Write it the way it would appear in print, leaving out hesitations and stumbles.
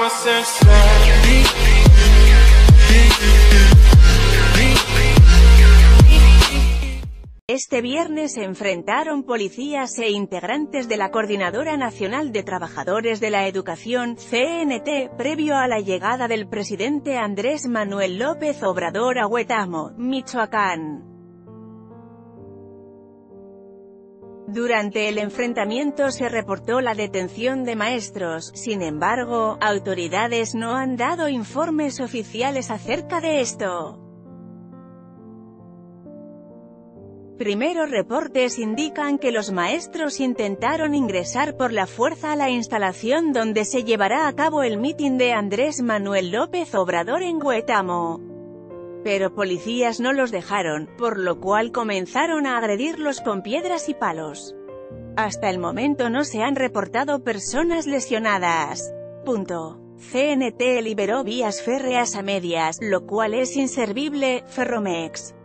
Este viernes se enfrentaron policías e integrantes de la Coordinadora Nacional de Trabajadores de la Educación, CNT, previo a la llegada del presidente Andrés Manuel López Obrador a Huetamo, Michoacán. Durante el enfrentamiento se reportó la detención de maestros, sin embargo, autoridades no han dado informes oficiales acerca de esto. Primeros reportes indican que los maestros intentaron ingresar por la fuerza a la instalación donde se llevará a cabo el mitin de Andrés Manuel López Obrador en Huetamo. Pero policías no los dejaron, por lo cual comenzaron a agredirlos con piedras y palos. Hasta el momento no se han reportado personas lesionadas. CNT liberó vías férreas a medias, lo cual es inservible, Ferromex.